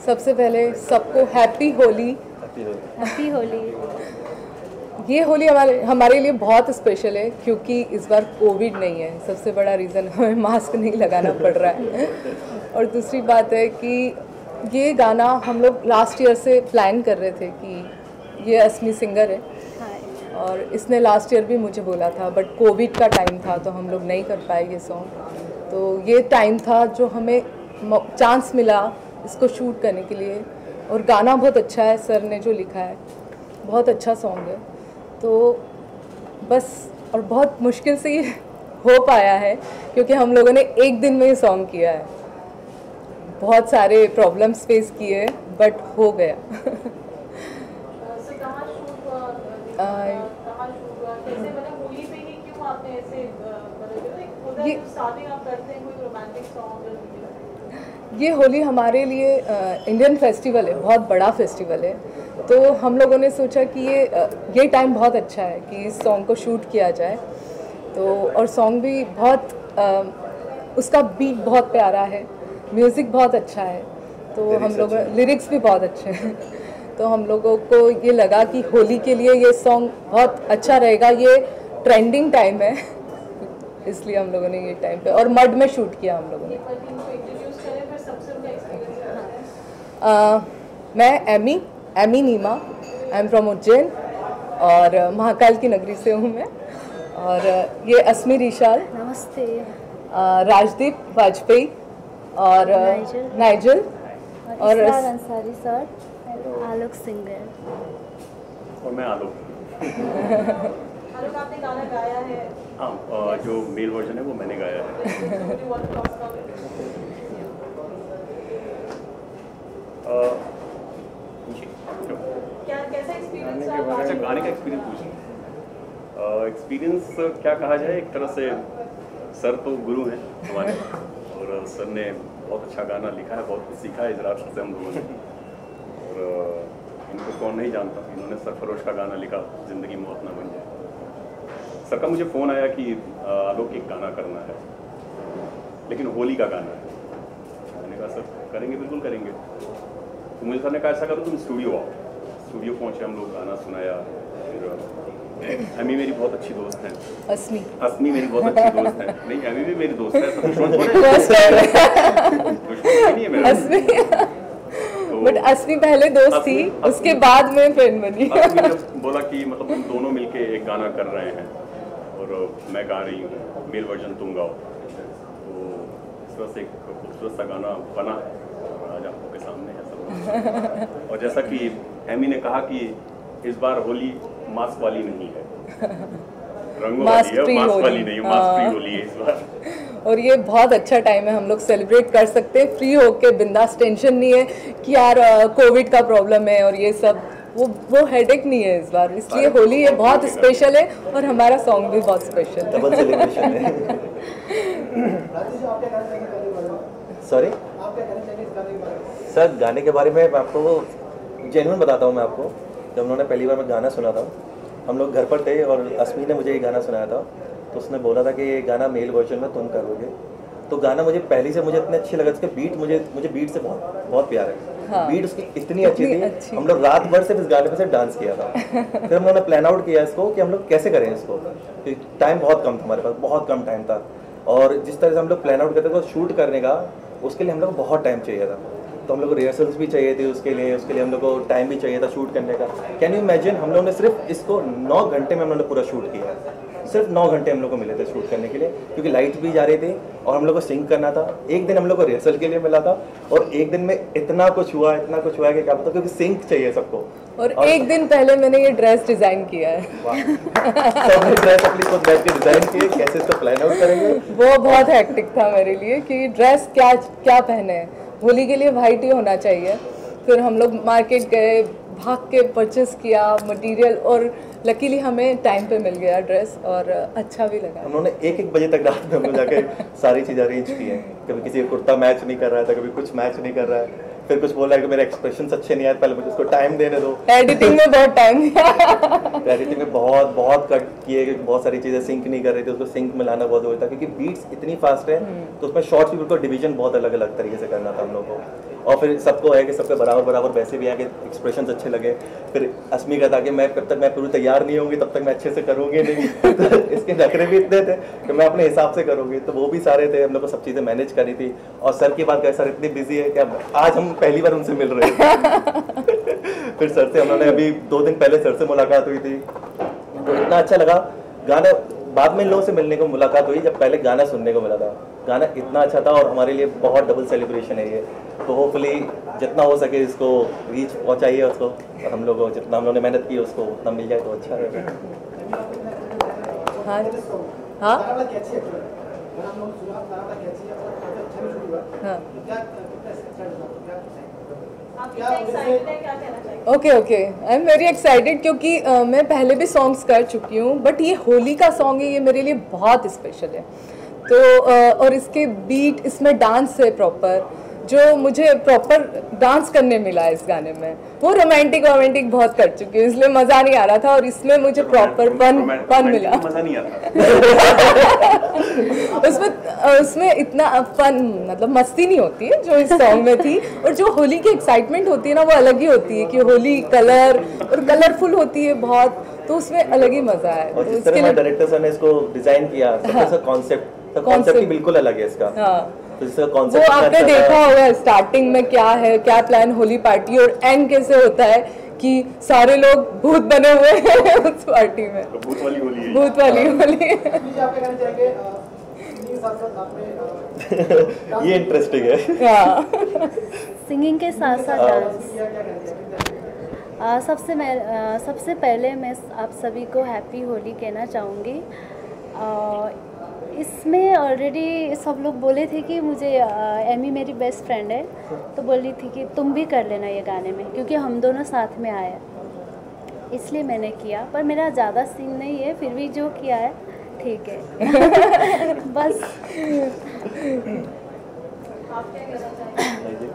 सबसे पहले सबको हैप्पी होली। हैप्पी होली। ये होली हमारे लिए बहुत स्पेशल है क्योंकि इस बार कोविड नहीं है। सबसे बड़ा रीज़न हमें मास्क नहीं लगाना पड़ रहा है। और दूसरी बात है कि ये गाना हम लोग लास्ट ईयर से प्लान कर रहे थे कि ये असमी सिंगर है और इसने लास्ट ईयर भी मुझे बोला था, बट कोविड का टाइम था तो हम लोग नहीं कर पाए ये सॉन्ग। तो ये टाइम था जो हमें चांस मिला इसको शूट करने के लिए। और गाना बहुत अच्छा है, सर ने जो लिखा है बहुत अच्छा सॉन्ग है। तो बस, और बहुत मुश्किल से ये हो पाया है क्योंकि हम लोगों ने एक दिन में ये सॉन्ग किया है। बहुत सारे प्रॉब्लम्स फेस किए बट हो गया। ये होली हमारे लिए इंडियन फेस्टिवल है, बहुत बड़ा फेस्टिवल है। तो हम लोगों ने सोचा कि ये टाइम बहुत अच्छा है कि इस सॉन्ग को शूट किया जाए। तो और सॉन्ग भी बहुत उसका बीट बहुत प्यारा है, म्यूज़िक बहुत अच्छा है, तो हम लोग लिरिक्स भी बहुत अच्छे हैं। तो हम लोगों को ये लगा कि होली के लिए ये सॉन्ग बहुत अच्छा रहेगा। ये ट्रेंडिंग टाइम है इसलिए हम लोगों ने ये टाइम पे और मड में शूट किया हम लोगों ने। मैं Ami Neema, I am from Ujjain और महाकाल की नगरी से हूँ मैं। और ये असमी रिशाल, नमस्ते, राजदीप वाजपेयी और नाइजल और अंसारी सर, आलोक सिंगर और मैं आलोक। आलोक, आपने गाना गाया है? हाँ, जो मेल वर्जन है वो मैंने गाया है। क्या कैसा एक्सपीरियंस रहा? अच्छा, गाने का एक्सपीरियंस पूछिए। एक्सपीरियंस क्या कहा जाए, एक तरह से सर तो गुरु हैं हमारे और सर ने बहुत अच्छा गाना लिखा है, बहुत कुछ सीखा है इस रात से हम लोगों ने। और इनको कौन नहीं जानता, इन्होंने सरफरोश का गाना लिखा, ज़िंदगी मौत ना बन जाए। सर का मुझे फ़ोन आया कि आलोक एक गाना करना है लेकिन होली का गाना है। मैंने कहा सर करेंगे, बिल्कुल करेंगे। तो मुझे सर ने कहा ऐसा करो तुम स्टूडियो आओ। स्टूडियो पहुँचे हम लोग, गाना सुनाया। फिर एमी मेरी बहुत अच्छी दोस्त है। असमी मेरी बहुत अच्छी दोस्त है। नहीं, एमी भी मेरी दोस्त है, दुश्मन नहीं है मेरा। बट असमी पहले दोस्त थी, उसके बाद में फ्रेंड बनी। असमी ने बोला कि मतलब हम दोनों मिलके एक गाना कर रहे हैं और मैं गा रही हूँ, मेल वर्जन तुम गाओ। तो इस तरह से एक खूबसूरत सा गाना बना और आज आप लोग के सामने है सब। और जैसा कि एमी ने कहा कि इस बार होली मास्क वाली नहीं है, रंगों वाली है, मास्क वाली नहीं, मास्क फ्री होली है इस बार। और ये बहुत अच्छा टाइम है, हम लोग सेलिब्रेट कर सकते हैं फ्री होके, बिंदास। टेंशन नहीं है कि यार कोविड का प्रॉब्लम है और ये सब, वो हेडेक नहीं है इस बार। इसलिए होली ये बहुत स्पेशल है और हमारा सॉन्ग भी बहुत स्पेशल है। डबल सेलिब्रेशन है। सॉरी सर, गाने के बारे में आपको जेन्युइन बताता हूँ मैं आपको। जब उन्होंने पहली बार मैं गाना सुना था, हम लोग घर पर थे और असमी ने मुझे ये गाना सुनाया था। तो उसने बोला था कि ये गाना मेल वर्जन में तुम करोगे। तो गाना मुझे पहले से मुझे इतने अच्छी लगा, इसके बीट मुझे बीट से बहुत प्यार है। हाँ, बीट उसकी इतनी अच्छी थी, हम लोग रात भर सिर्फ इस गाने पे से डांस किया था। फिर हम लोगों ने प्लान आउट किया इसको कि हम लोग कैसे करें इसको। टाइम बहुत कम था हमारे पास, बहुत कम टाइम था। और जिस तरह से हम लोग प्लान आउट करते थे शूट करने का, उसके लिए हम लोग को बहुत टाइम चाहिए था। तो हम लोग को रिहर्सल्स भी चाहिए थे उसके लिए हम लोग को टाइम भी चाहिए था शूट करने का। कैन यू इमेजिन, हम लोगों ने सिर्फ इसको 9 घंटे में हम लोगों ने पूरा शूट किया है। सिर्फ 9 घंटे हम लोग को मिले थे शूट करने के लिए, क्योंकि लाइट भी जा रही थी और हम लोग को सिंक करना था। एक दिन हम लोग को रिहर्सल के लिए मिला था और एक दिन में इतना कुछ हुआ कि क्या पता, क्योंकि सिंक चाहिए सबको। और एक दिन पहले मैंने ये ड्रेस डिजाइन किया है। सबने ड्रेस अपनी खुद बैठ के डिजाइन की, कैसे इसको प्लान आउट करेंगे। वो बहुत हेक्टिक था मेरे लिए कि ड्रेस क्या पहने। होली के लिए वाइट ही होना चाहिए। फिर हम लोग मार्केट गए, भाग के परचेस किया मटेरियल और लकीली हमें टाइम पे मिल गया ड्रेस और अच्छा भी लगा। उन्होंने 1-1 बजे तक रात में हम लोग जाके सारी चीज़ें अरेंज की हैं। कभी किसी का कुर्ता मैच नहीं कर रहा था, कभी कुछ मैच नहीं कर रहा है, फिर कुछ बोला है कि मेरे एक्सप्रेशंस अच्छे नहीं आए, पहले मुझे उसको टाइम देने दो। एडिटिंग में बहुत टाइम दिया। एडिटिंग में बहुत कट किए, क्योंकि बहुत सारी चीज़ें सिंक नहीं कर रही थी, उसको सिंक में लाना बहुत जरूरी था, क्योंकि बीट्स इतनी फास्ट है तो उसमें शॉर्ट्स भी बिल्कुल डिवीजन बहुत अलग अलग तरीके से करना था हम लोग को। और फिर सबको है कि सबके बराबर बराबर वैसे भी हैं कि एक्सप्रेशंस अच्छे लगे। फिर अस्मी का था कि मैं जब तक मैं पूरी तैयार नहीं होंगी तब तक मैं अच्छे से करूँगी नहीं तो इसके नखरे भी इतने थे कि मैं अपने हिसाब से करूँगी, तो वो भी सारे थे, हम लोग को सब चीज़ें मैनेज करनी थी। और सर की बात करें, सर इतनी बिजी है कि अब आज हम पहली बार उनसे मिल रहे हैं फिर सर से उन्होंने अभी 2 दिन पहले सर से मुलाकात हुई थी, तो इतना अच्छा लगा। गाना बाद में इन लोगों से मिलने को मुलाकात हुई जब पहले गाना सुनने को मिला था। गाना इतना अच्छा था और हमारे लिए बहुत डबल सेलिब्रेशन है ये, तो होपफुली जितना हो सके इसको रीच पहुंचाइए उसको, और हम लोगों को जितना हम लोगों ने मेहनत की उसको उतना मिल जाए तो अच्छा रहेगा। हाँ हाँ हाँ आप कितना एक्साइटेड हैं, क्या कहना चाहेंगे? Okay I am very excited क्योंकि मैं पहले भी सॉन्ग्स कर चुकी हूँ, बट ये होली का सॉन्ग है, ये मेरे लिए बहुत स्पेशल है। तो और इसके बीट, इसमें डांस है प्रॉपर, जो मुझे प्रॉपर डांस करने मिला है इस गाने में। वो रोमांटिक बहुत कर चुकी हूँ इसलिए मज़ा नहीं आ रहा था, और इसमें मुझे प्रॉपर फन मिला। मज़ा नहीं आता उसमें इतना फन, मतलब मस्ती नहीं होती है जो इस सॉन्ग में थी, और जो होली की एक्साइटमेंट होती है ना वो अलग ही होती है कि होली कलर और कलरफुल होती है बहुत, तो उसमें अलग ही मज़ा है। और जिस तरह डायरेक्टर सर ने इसको डिजाइन किया, सबका कॉन्सेप्ट ही बिल्कुल अलग है इसका। तो इसका वो कॉन्सेप्ट आपने देखा होगा स्टार्टिंग में क्या है, क्या प्लान होली पार्टी, और एंड कैसे होता है कि सारे लोग भूत बने हुए हैं उस पार्टी में। तो भूत वाली होली है। भूत वाली होली ये इंटरेस्टिंग है। सिंगिंग के साथ साथ डांस। सबसे पहले मैं आप सभी को हैप्पी होली कहना चाहूँगी। इसमें ऑलरेडी सब लोग बोले थे कि मुझे एमी मेरी बेस्ट फ्रेंड है, तो बोल रही थी कि तुम भी कर लेना ये गाने में, क्योंकि हम दोनों साथ में आए, इसलिए मैंने किया। पर मेरा ज़्यादा सीन नहीं है, फिर भी जो किया है ठीक है बस। आप क्या कहना चाहेंगे?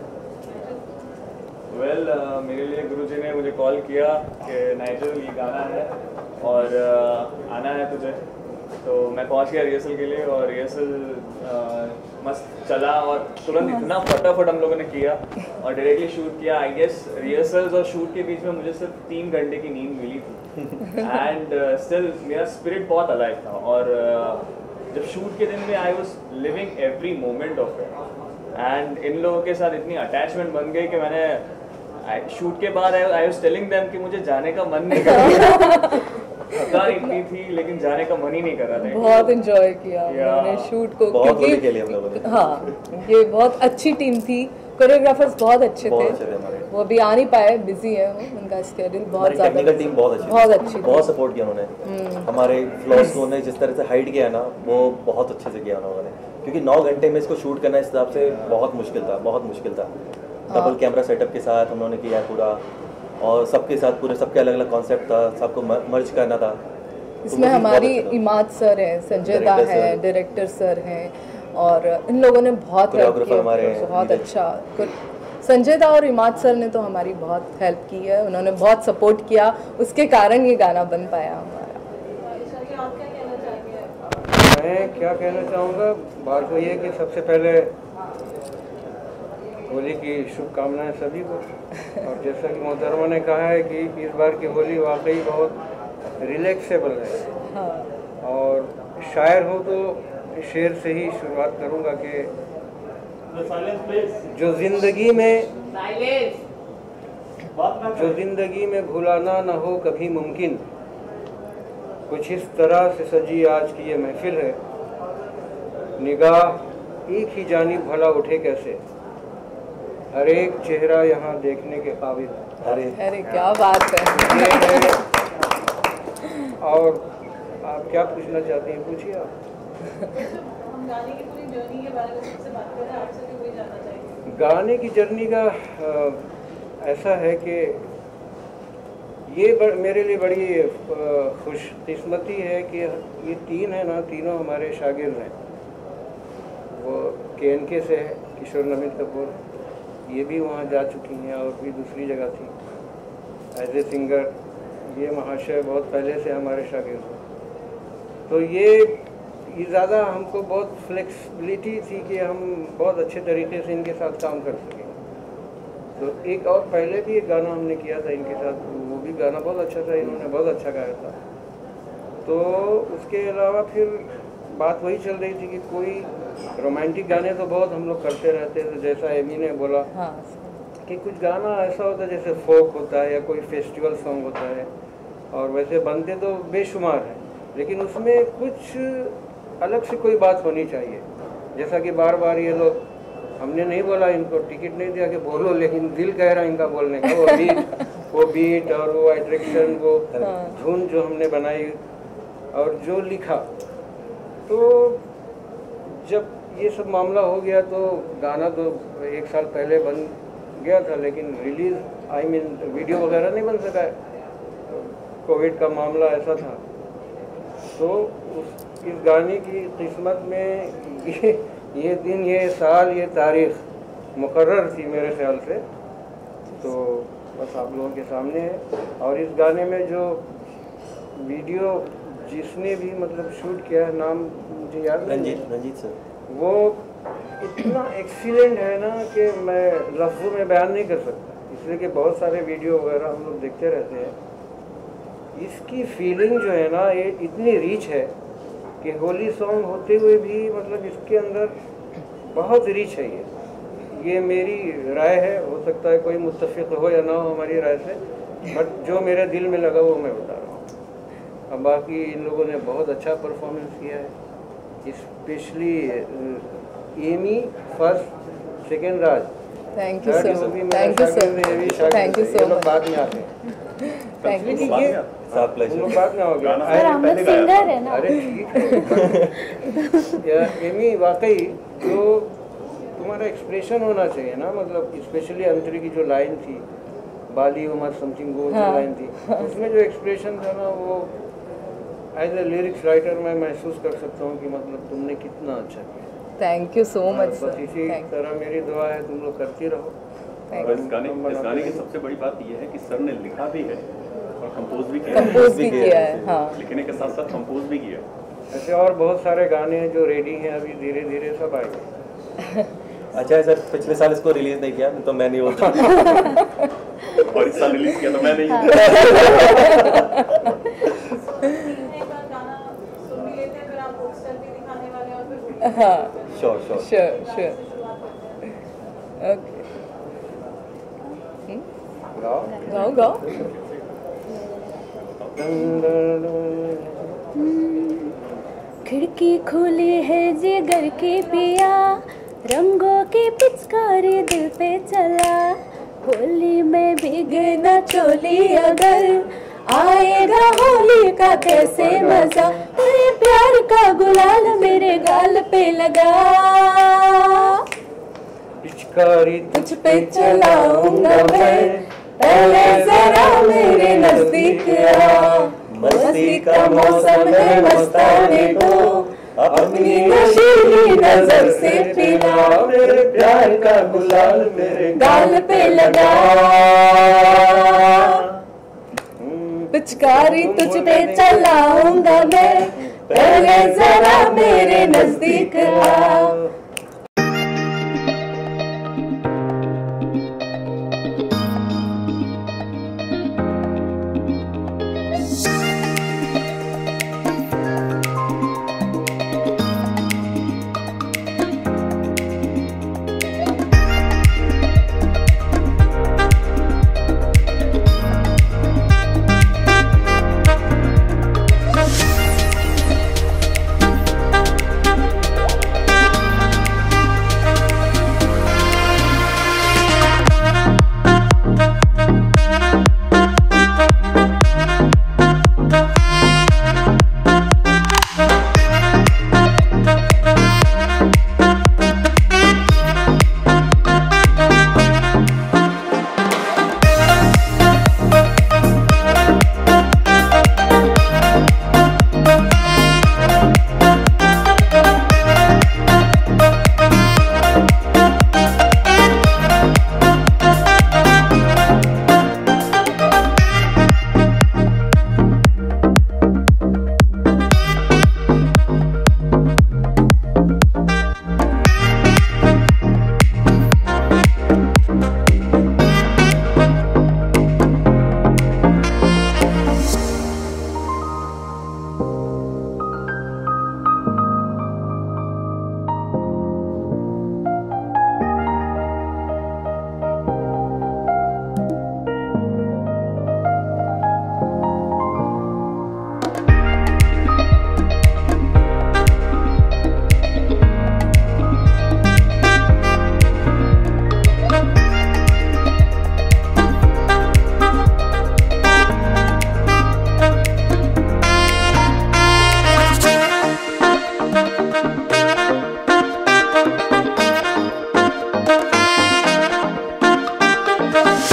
वेल मेरे लिए गुरुजी ने मुझे कॉल किया कि नाइजल ये गाना है और आना है तुझे, तो मैं पहुंच गया रिहर्सल के लिए, और रिहर्सल मस्त चला, और तुरंत इतना फटाफट हम लोगों ने किया और डायरेक्टली शूट किया। आई गेस रिहर्सल्स और शूट के बीच में मुझे सिर्फ 3 घंटे की नींद मिली थी एंड स्टिल मेरा स्पिरिट बहुत अलाइव था, और जब शूट के दिन में I was living every moment of it, and इन लोगों के साथ इतनी अटैचमेंट बन गई कि मैंने शूट के बाद आई वॉज टेलिंग देम कि मुझे जाने का मन नहीं कर रहा थकान इतनी थी लेकिन जाने का मन ही नहीं कर रहा था। बहुत एंजॉय किया हमने शूट को, बहुत होली क्योंकि खेली हम लोगों ने। हाँ ये बहुत अच्छी टीम थी, कोरियोग्राफर्स बहुत अच्छे बहुत थे, अच्छे थे हमारे। वो अभी आ नहीं पाए, बिजी है वो, उनका स्केड्यूल बहुत हमारी ज़्यादा। टेक्निकल टीम बहुत अच्छी थी, बहुत सपोर्ट किया उन्होंने। हमारे फ्लॉस को उन्होंने जिस तरह से हाइड किया ना, वो बहुत अच्छे से किया उन्होंने, क्योंकि 9 घंटे में इसको शूट करना इस हिसाब से बहुत मुश्किल था। डबल कैमरा सेटअप के साथ उन्होंने किया पूरा, और सबके साथ पूरे सबके अलग अलग कॉन्सेप्ट था, सबको मर्ज करना था। इसमें हमारी इमाद सर हैं, संजय दा है, डायरेक्टर सर हैं, और इन लोगों ने बहुत हेल्प की, बहुत अच्छा। संजय दा और इमाद सर ने तो हमारी बहुत हेल्प की है, उन्होंने बहुत सपोर्ट किया, उसके कारण ये गाना बन पाया हमारा। आप क्या कहना चाहेंगे? मैं क्या कहना चाहूँगा, बात वही है कि सबसे पहले होली की शुभकामनाएं सभी को, और जैसा कि मोहतरमा ने कहा है कि इस बार की होली वाकई बहुत रिलैक्सेबल है। हाँ। और शायर हो तो शेर से ही शुरुआत करूँगा कि जो जिंदगी में भुलाना न हो कभी मुमकिन, कुछ इस तरह से सजी आज की ये महफिल है, निगाह एक ही जानिब भला उठे कैसे, हर एक चेहरा यहाँ देखने के काबिल। अरे क्या बात है। और आप क्या पूछना चाहती हैं, पूछिए आप। हम गाने की पूरी जर्नी के बारे में सबसे बात कर रहे हैं, आपसे भी वही जानना चाहेंगे। गाने की जर्नी का ऐसा है कि ये मेरे लिए बड़ी खुशकिस्मती है कि ये 3 है ना, तीनों हमारे शागिर्द हैं। वो KNK से है, किशोर नमित कपूर, ये भी वहाँ जा चुकी हैं, और भी दूसरी जगह थी एज ए सिंगर। ये महाशय बहुत पहले से हमारे शागिर्द हैं, तो ये ज़्यादा हमको बहुत फ्लेक्सिबिलिटी थी कि हम बहुत अच्छे तरीके से इनके साथ काम कर सकें। तो एक और पहले भी एक गाना हमने किया था इनके साथ, वो भी गाना बहुत अच्छा था, इन्होंने बहुत अच्छा गाया था। तो उसके अलावा फिर बात वही चल रही थी कि कोई रोमांटिक गाने तो बहुत हम लोग करते रहते हैं, तो जैसा एमी ने बोला हाँ कि कुछ गाना ऐसा होता है जैसे फोक होता है या कोई फेस्टिवल सॉन्ग होता है, और वैसे बनते तो बेशुमार हैं, लेकिन उसमें कुछ अलग से कोई बात होनी चाहिए। जैसा कि बार बार ये लोग, हमने नहीं बोला इनको, टिकट नहीं दिया कि बोलो, लेकिन दिल कह रहा है इनका बोलने का, वो बीट और वो अट्रैक्शन, वो धुन जो हमने बनाई और जो लिखा। तो जब ये सब मामला हो गया तो गाना तो 1 साल पहले बन गया था, लेकिन रिलीज वीडियो वगैरह नहीं बन सका है, कोविड का मामला ऐसा था। तो इस गाने की किस्मत में ये दिन, ये साल, ये तारीख मुकर्रर थी मेरे ख्याल से, तो बस आप लोगों के सामने है। और इस गाने में जो वीडियो जिसने भी मतलब शूट किया है, नाम मुझे याद नहीं, रंजीत सर, वो इतना एक्सीलेंट है ना कि मैं लफ्ज़ों में बयान नहीं कर सकता, इसलिए कि बहुत सारे वीडियो वगैरह हम लोग देखते रहते हैं। इसकी फीलिंग जो है ना, ये इतनी रीच है कि होली सॉन्ग होते हुए भी मतलब इसके अंदर बहुत रीच है। ये मेरी राय है, हो सकता है कोई मुत्तफिक हो या ना हो हमारी राय से, बट जो मेरे दिल में लगा वो मैं बता रहा हूँ। अब बाकी इन लोगों ने बहुत अच्छा परफॉर्मेंस किया है, specially Amy first, second Raj. Thank you so much, thank you so much, बाद में आते हैं, थैंक यू। साथ प्लेजर बाद में आओगे। सर हम लोग सिंगर है ना। अरे ठीक है एमी, वाकई जो तुम्हारा एक्सप्रेशन होना चाहिए ना, मतलब स्पेशली अंतरी की जो लाइन थी, बाली उमर समथिंग, वो जो लाइन थी, उसमें जो एक्सप्रेशन था ना, वो एज ए लिरिक्स राइटर मैं महसूस कर सकता हूँ कि मतलब तुमने कितना अच्छा किया। थैंक यू सो मच बस इसी तरह मेरी दुआ है, तुम लोग करती रहो। और इस गाने की सबसे बड़ी बात यह है कि सर ने लिखा भी है और कंपोज भी किया है। हाँ, लिखने के साथ साथ कंपोज भी किया। ऐसे और बहुत सारे गाने हैं जो रेडी हैं, अभी धीरे धीरे सब आएंगे। अच्छा है सर, पिछले साल इसको रिलीज नहीं किया तो मैं नहीं होता और इस साल रिलीज किया तो मैं नहीं। हाँ, श्योर ओके। गाओ। खिड़की खुली है जिगर की पिया, रंगों की पिचकारी दिल पे चला, होली में भीगे न चोली अगर, आएगा होली का कैसे मजा, तेरे प्यार का गुलाल मेरे गाल पे लगा, पिचकारी तुझ पे चलाऊंगा मैं, पहले जरा मेरे नजदीक आ, मस्ती का मौसम है मस्ताने को, अपनी नशीली नजर से पिला, मेरे प्यार का गुलाल मेरे गाल पे लगा, पिचकारी तुझ पे चलाऊंगा मैं, पहले जरा मेरे नजदीक आ। है।